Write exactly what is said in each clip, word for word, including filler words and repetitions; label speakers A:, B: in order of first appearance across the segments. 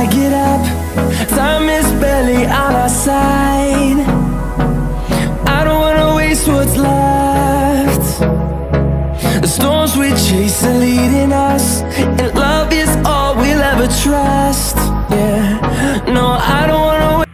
A: get up. Time is barely on our side. I don't wanna waste what's left. The storms we chase are leading us, and love is all we'll ever trust. Yeah, no, I don't wanna wait.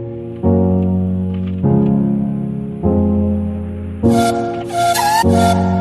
B: Yeah.